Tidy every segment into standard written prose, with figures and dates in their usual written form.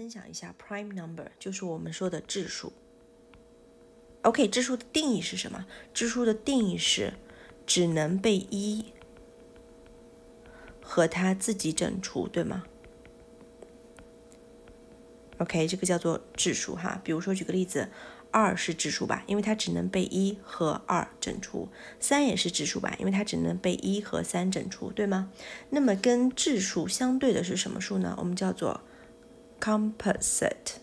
分享一下 prime number， 就是我们说的质数。OK， 质数的定义是什么？质数的定义是只能被1和它自己整除，对吗？ OK， 这个叫做质数哈。比如说举个例子，2是质数吧，因为它只能被1和2整除。3也是质数吧，因为它只能被1和3整除，对吗？那么跟质数相对的是什么数呢？我们叫做 composite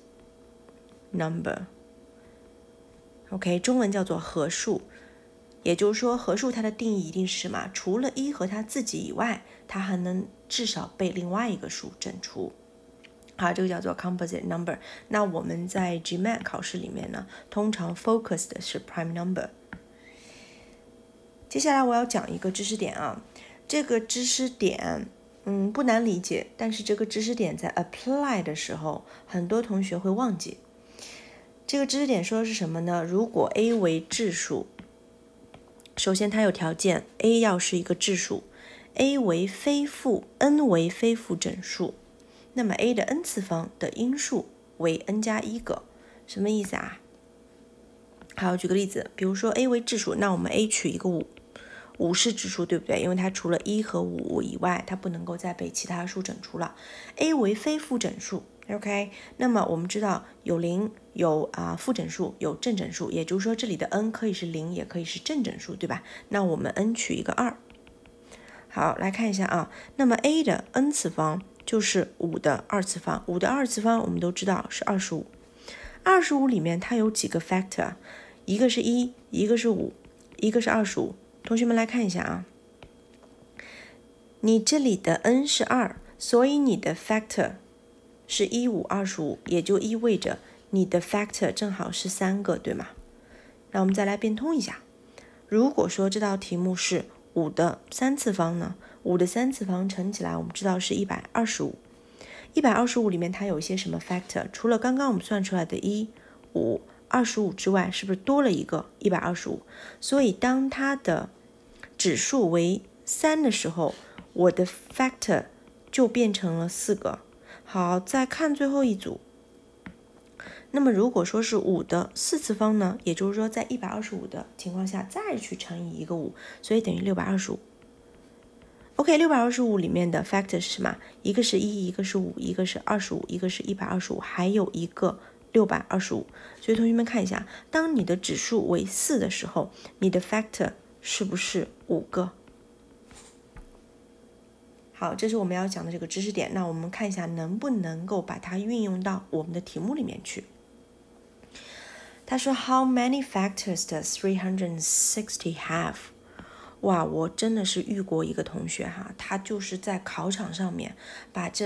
number。OK， 中文叫做合数。也就是说，合数它的定义一定是什么？除了1和它自己以外，它还能至少被另外一个数整除。好，这个叫做 composite number。那我们在 GMAT 考试里面呢，通常 focus 的是 prime number。接下来我要讲一个知识点啊，这个知识点不难理解，但是这个知识点在 apply 的时候，很多同学会忘记。这个知识点说的是什么呢？如果 A 为质数，首先它有条件 ，A 要是一个质数 ，A 为非负 ，n 为非负整数，那么 A 的 n 次方的因数为 n 加1个，什么意思啊？好，举个例子，比如说 A 为质数，那我们 A 取一个5是质数，对不对？因为它除了1和5以外，它不能够再被其他数整除了。A 为非负整数 ，OK， 那么我们知道有0，有负整数，有正整数，也就是说这里的 n 可以是0，也可以是正整数，对吧？那我们 n 取一个2。好，来看一下啊，那么 A 的 n 次方就是5的2次方，5的2次方我们都知道是25。25里面它有几个 factor， 一个是1，一个是5，一个是25。同学们来看一下啊，你这里的 n 是2，所以你的 factor 是1、5、25，也就意味着你的 factor 正好是3个，对吗？那我们再来变通一下，如果说这道题目是5的3次方呢？5的3次方乘起来，我们知道是125。125里面它有一些什么 factor？ 除了刚刚我们算出来的1、5、25之外，是不是多了一个125？所以当它的指数为3的时候，我的 factor 就变成了4个。好，再看最后一组。那么如果说是5的4次方呢，也就是说在125的情况下再去乘以一个5，所以等于625。OK， 625里面的 factor 是什么？一个是1，一个是5，一个是25，一个是125，还有一个625。所以同学们看一下，当你的指数为4的时候，你的 factor 是不是5个？好，这是我们要讲的这个知识点。那我们看一下能不能够把它运用到我们的题目里面去。他说 How many factors does 360 have？哇，我真的是遇过一个同学哈，他就是在考场上面把这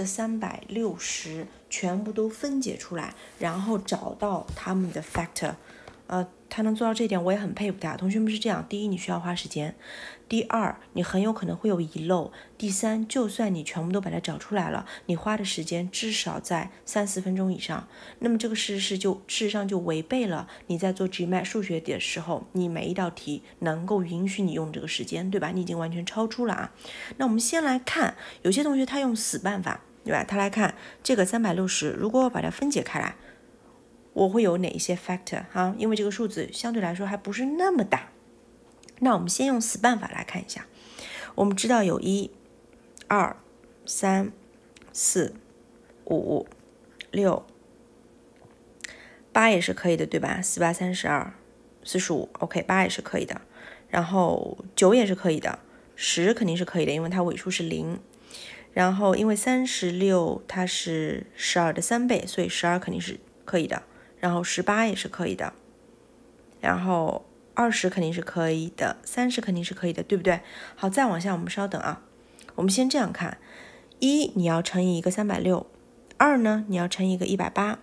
360全部都分解出来，然后找到他们的 factor。他能做到这一点，我也很佩服他。同学们是这样：第一，你需要花时间；第二，你很有可能会有遗漏；第三，就算你全部都把它找出来了，你花的时间至少在3-4分钟以上。那么这个事实上就违背了你在做 GMAT 数学的时候，你每一道题能够允许你用这个时间，对吧？你已经完全超出了啊。那我们先来看，有些同学他用死办法，对吧？他来看这个360，如果我把它分解开来，我会有哪一些 factor 哈？因为这个数字相对来说还不是那么大。那我们先用死办法来看一下。我们知道有1、2、3、4、5、6、8也是可以的，对吧？4、8、32、45 ，OK， 8也是可以的。然后9也是可以的，10肯定是可以的，因为它尾数是0。然后因为36它是12的3倍，所以12肯定是可以的。然后18也是可以的，然后20肯定是可以的，30肯定是可以的，对不对？好，再往下我们稍等啊，我们先这样看：1你要乘以一个360， 2呢你要乘以一个180，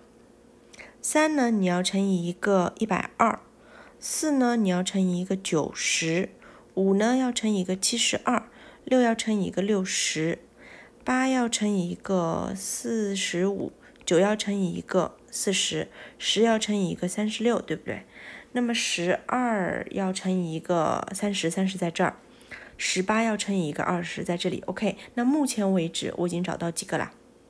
3呢你要乘以一个120， 4呢你要乘以一个90， 5呢要乘以一个72， 6要乘以一个60， 8要乘以一个45， 9要乘以一个40， 10要乘以一个36，对不对？那么12要乘以一个30， 30在这儿，18要乘以一个20在这里。OK， 那目前为止我已经找到几个了？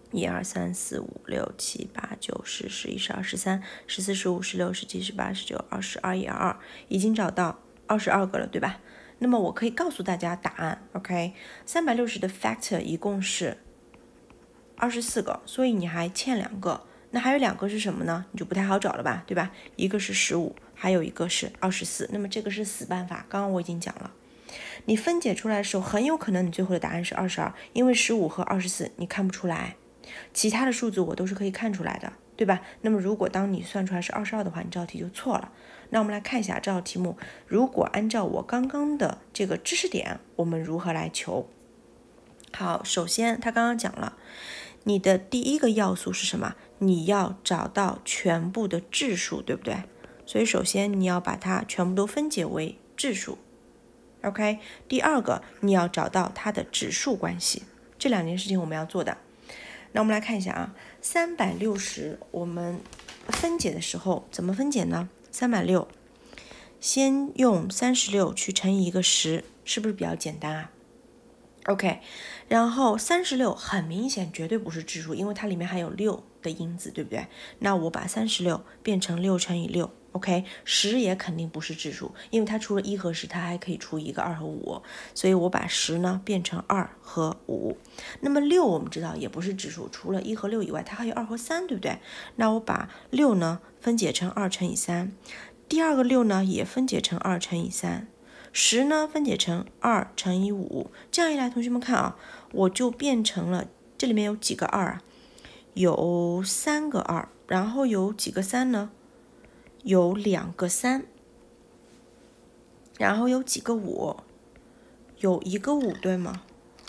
1、2、3、4、5、6、7、8、9、10、11、12、13、14、15、16、17、18、19、20、21、22，已经找到22个了，对吧？那么我可以告诉大家答案 ，OK？360的 factor 一共是24个，所以你还欠2个。那还有2个是什么呢？你就不太好找了吧，对吧？一个是15，还有一个是24。那么这个是死办法，刚刚我已经讲了。你分解出来的时候，很有可能你最后的答案是22，因为15和24你看不出来，其他的数字我都是可以看出来的，对吧？那么如果当你算出来是22的话，你这道题就错了。那我们来看一下这道题目，如果按照我刚刚的这个知识点，我们如何来求？好，首先他刚刚讲了，你的第一个要素是什么？你要找到全部的质数，对不对？所以首先你要把它全部都分解为质数。OK， 第二个你要找到它的指数关系，这2件事情我们要做的。那我们来看一下啊，360我们分解的时候怎么分解呢？360，先用36去乘以一个10，是不是比较简单啊 ？OK， 然后36很明显绝对不是质数，因为它里面还有6的因子，对不对？那我把36变成6乘以6。OK， 10也肯定不是质数，因为它除了1和10，它还可以除1个2和5，所以我把10呢变成2和5。那么6我们知道也不是质数，除了1和6以外，它还有2和3，对不对？那我把6呢分解成2乘以3，第二个6呢也分解成2乘以3。10呢分解成2乘以5，这样一来，同学们看啊，我就变成了这里面有几个2啊？有3个2，然后有几个3呢？有2个3，然后有几个5？有1个5，对吗？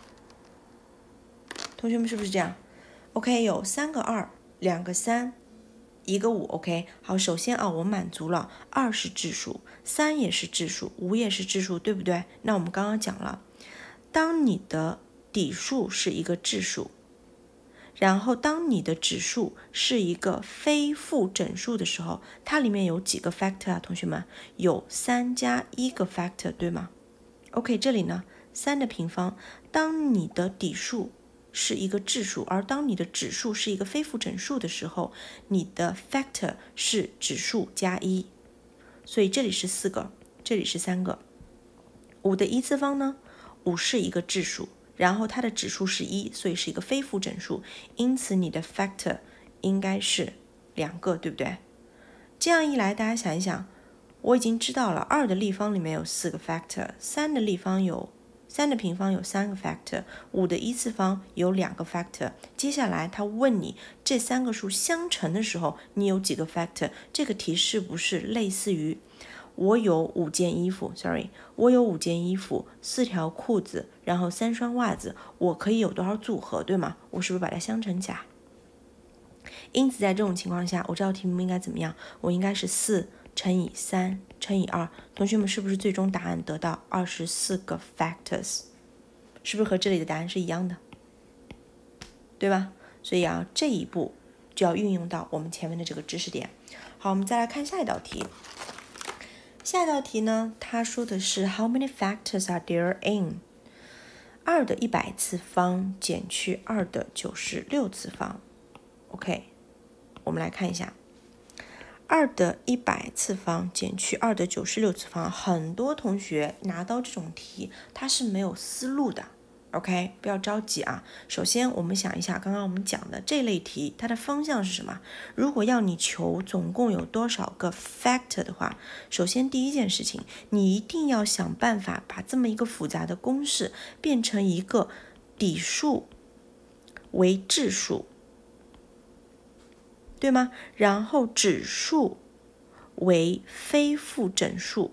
同学们是不是这样 ？OK， 有3个2， 2个3。1个5 ，OK， 好，首先啊，我满足了2是质数，3也是质数，5也是质数，对不对？那我们刚刚讲了，当你的底数是一个质数，然后当你的指数是一个非负整数的时候，它里面有几个 factor 啊？同学们，有3加1个 factor， 对吗 ？OK， 这里呢，3的平方，当你的底数是一个质数，而当你的指数是一个非负整数的时候，你的 factor 是指数加1，所以这里是4个，这里是3个。5的1次方呢？5是一个质数，然后它的指数是1，所以是一个非负整数，因此你的 factor 应该是2个，对不对？这样一来，大家想一想，我已经知道了2的立方里面有4个 factor， 3的平方有3个 factor， 5的1次方有2个 factor。接下来他问你这3个数相乘的时候，你有几个 factor？ 这个题是不是类似于我有5件衣服 我有5件衣服，4条裤子，然后3双袜子，我可以有多少组合，对吗？我是不是把它相乘起来？因此在这种情况下，我这道题目应该怎么样？我应该是4乘以3乘以2，同学们是不是最终答案得到24个 factors？ 是不是和这里的答案是一样的？对吧？所以啊，这一步就要运用到我们前面的这个知识点。好，我们再来看下一道题。下一道题呢，它说的是 How many factors are there in 2的100次方减去2的96次方 ？OK， 我们来看一下。2的100次方减去2的96次方，很多同学拿到这种题，他是没有思路的。OK， 不要着急啊。首先，我们想一下，刚刚我们讲的这类题，它的方向是什么？如果要你求总共有多少个 factor 的话，首先第一件事情，你一定要想办法把这么一个复杂的公式变成一个底数为质数。对吗？然后指数为非负整数，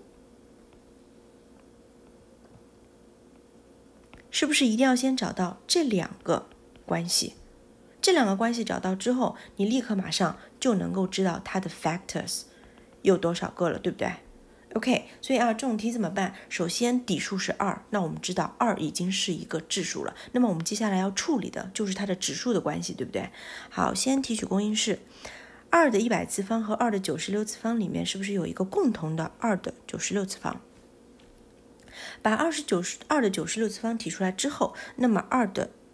是不是一定要先找到这2个关系？这2个关系找到之后，你立刻马上就能够知道它的 factors 有多少个了，对不对？ OK， 所以啊，这种题怎么办？首先底数是2，那我们知道2已经是一个质数了，那么我们接下来要处理的就是它的指数的关系，对不对？好，先提取公因式。2的100次方和2的96次方里面是不是有一个共同的2的96次方？把2的96次方提出来之后，那么2的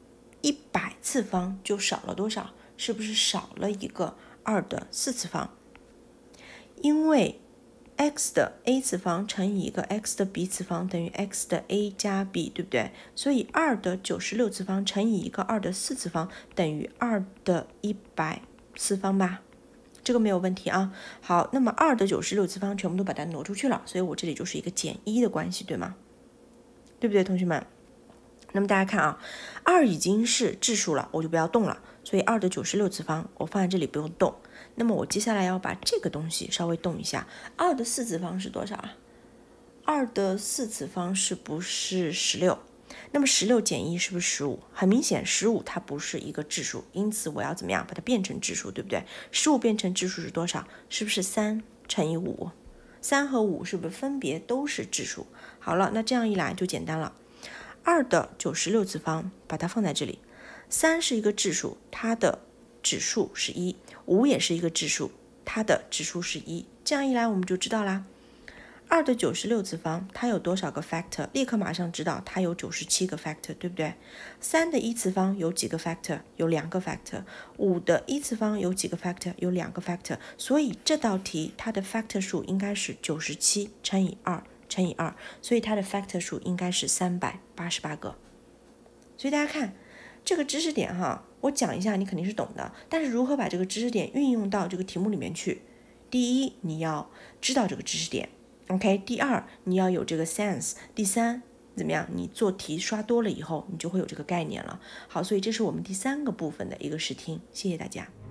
100次方就少了多少？是不是少了一个2的4次方？因为 x 的 a 次方乘以一个 x 的 b 次方等于 x 的 a 加 b， 对不对？所以2的96次方乘以一个2的4次方等于2的100次方吧？这个没有问题啊。好，那么2的96次方全部都把它挪出去了，所以我这里就是一个减1的关系，对吗？对不对，同学们？那么大家看啊，2已经是质数了，我就不要动了，所以2的96次方我放在这里不用动。那么我接下来要把这个东西稍微动一下，2的4次方是多少啊？2的4次方是不是16？那么16减1是不是15？很明显15它不是一个质数，因此我要怎么样把它变成质数，对不对？15变成质数是多少？是不是3乘以5？3和5是不是分别都是质数？好了，那这样一来就简单了。2的96次方把它放在这里，3是一个质数，它的指数是1，5也是一个质数，它的指数是1，这样一来我们就知道啦。2的96次方它有多少个 factor？ 立刻马上知道它有97个 factor， 对不对？3的1次方有几个 factor？ 有2个 factor。5的1次方有几个 factor？ 有2个 factor。所以这道题它的 factor 数应该是97乘以2乘以2，所以它的 factor 数应该是388个。所以大家看这个知识点哈，我讲一下你肯定是懂的，但是如何把这个知识点运用到这个题目里面去？第一，你要知道这个知识点 ，OK？ 第二，你要有这个 sense。第三，怎么样？你做题刷多了以后，你就会有这个概念了。好，所以这是我们第3个部分的一个试听，谢谢大家。